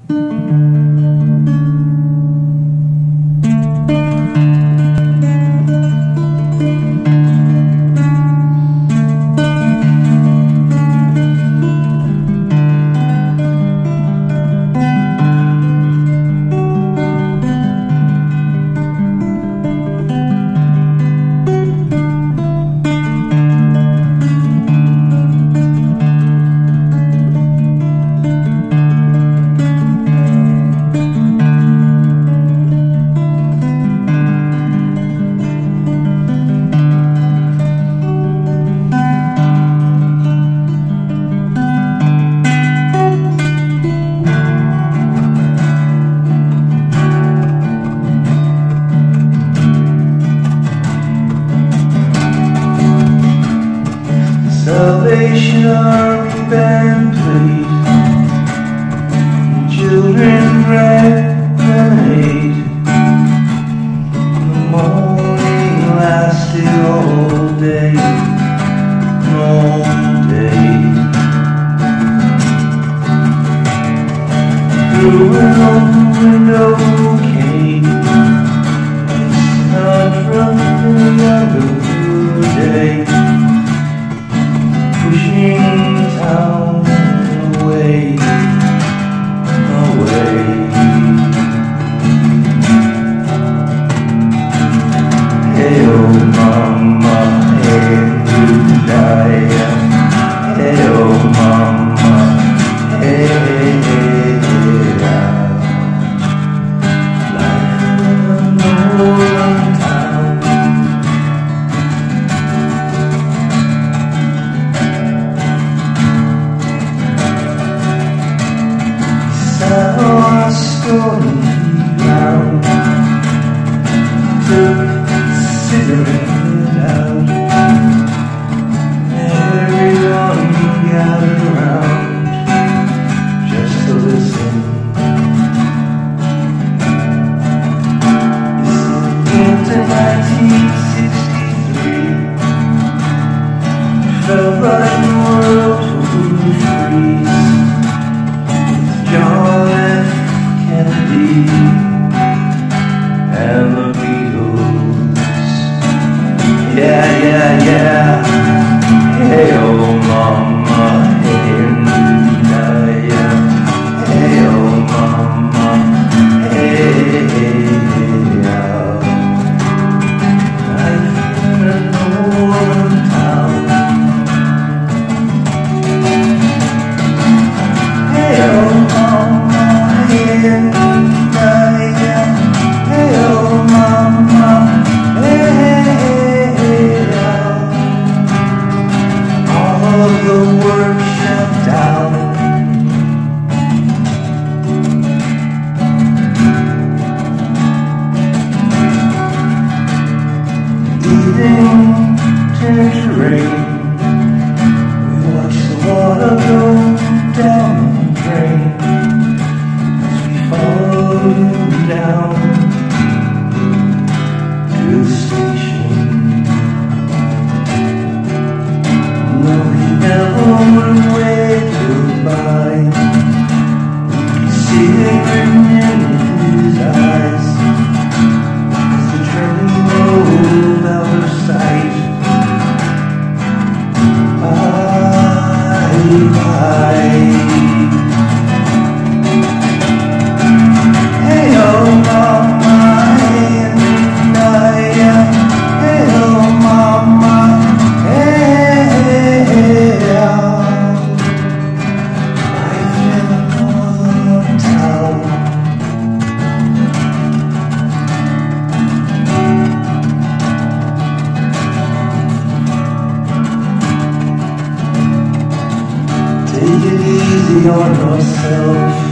Salvation Army band played, children drank lemonade. The morning lasted all day, all day. Through an open window came a sound from the younger day, pushing town away, away. Hey oh mama, hey Lilah. Hey oh mama, hey Lilah. Life in a northern town. Sat on a stony ground, took a cigarette out. Everyone gathered around just to listen. It's into 1963. Felt like the world would freeze. John F. Kennedy and the Beatles. Yeah, yeah, yeah. Hey oh mama, hey Lilah. Hey oh mama, hey Lilah. Life in a northern town. Hey oh mama, hey Lilah. Hey oh mama, hey Lilah. All of the work shut down. Evening turned to rain. We watched the water go down the drain as we followed him down to the station. No, he never would wave goodbye. We could see it written in his eyes as the train rolled out of sight. Bye, bye. Hey oh mama, hey Lilah. Hey oh mama, hey Lilah. Life in a northern town. Take it easy on yourself.